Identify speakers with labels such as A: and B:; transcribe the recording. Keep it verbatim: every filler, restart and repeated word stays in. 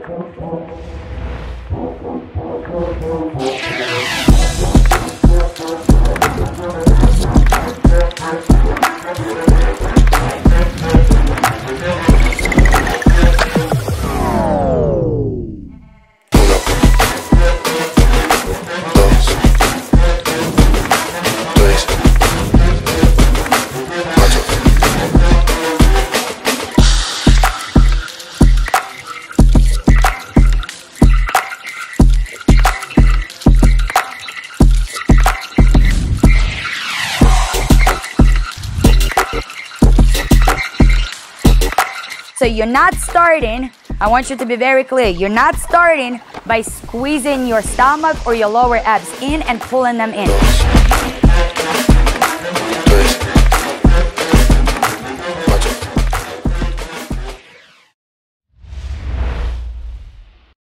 A: So you're not starting, I want you to be very clear, you're not starting by squeezing your stomach or your lower abs in and pulling them in.